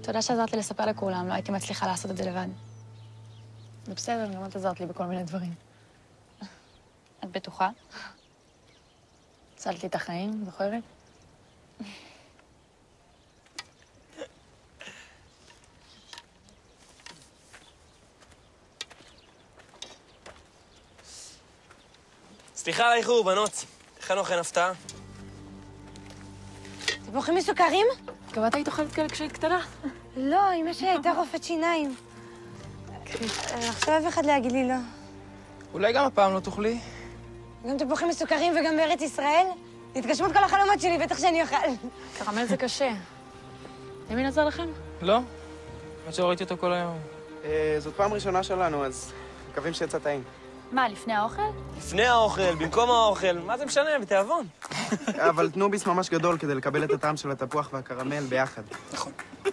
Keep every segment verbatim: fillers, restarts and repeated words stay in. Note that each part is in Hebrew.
תודה שעזרת לי לספר לכולם, לא הייתי מצליחה לעשות את זה לבד. זה בסדר, גם את עזרת לי בכל מיני דברים. את בטוחה? הצלתי את החיים, זוכרת? סליחה על האיחור, בנות. הכנו לכן הפתעה. תפוחים מסוכרים? גם את היית אוכלת כאלה כשהיית קטנה? לא, אמא שלי הייתה רופאת שיניים. עכשיו אף אחד לא יגיד לי לא. אולי גם הפעם לא תאכלי? גם תפוחים מסוכרים וגם בארץ ישראל? התגשמות כל החלומות שלי, בטח שאני אוכל. קרמל זה קשה. ימין עזר לכם? לא. עד שלא ראיתי אותו כל היום. זאת פעם ראשונה שלנו, אז מקווים שיצא טעים. מה, לפני האוכל? לפני האוכל, במקום האוכל, מה זה משנה? בתיאבון. אבל תנו ביס ממש גדול כדי לקבל את הטעם של התפוח והקרמל ביחד. נכון.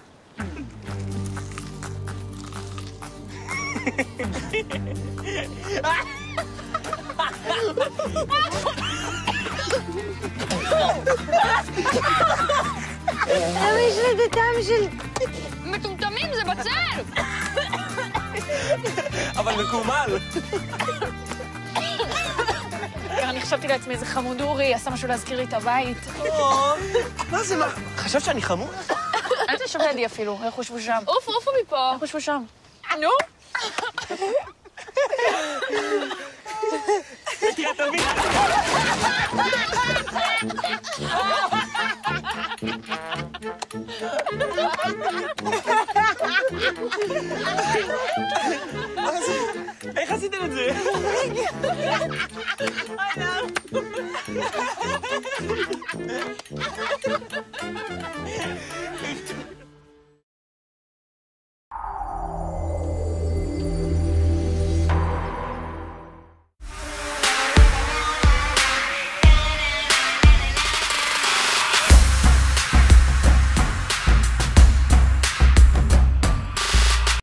למה יש לי את הטעם של... מטומטמים, זה בצל! אבל מקומל. אני חשבתי לעצמי, איזה חמוד אורי, עשה משהו להזכיר לי את הבית. מה זה, מה? חשבת שאני חמוד? אל תשב לידי אפילו, איך חושבו שם? עוף, עופו מפה. איך חושבו שם? נו? תראה, תמיד. איך עשיתם את זה? היי, נאו.